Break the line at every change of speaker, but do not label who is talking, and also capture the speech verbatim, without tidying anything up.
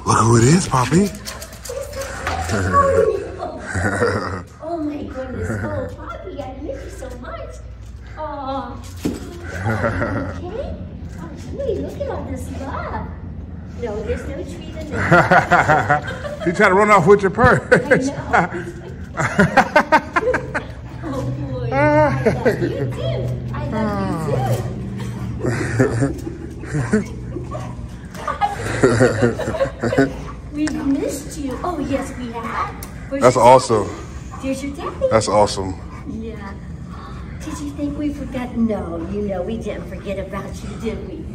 Look who it is, Papi.
Oh my goodness. Oh, Papi, I miss you so much. Oh. Okay? Oh, gee, look at all this love. No, there's no treat in there.
You trying to run off with your purse.
I know. Oh boy. I love you too. I love you too. We've missed you. Oh yes, we have. Where's
That's awesome.
There's your daddy.
That's awesome.
Yeah. Did you think we forgot? No, you know we didn't forget about you, did we?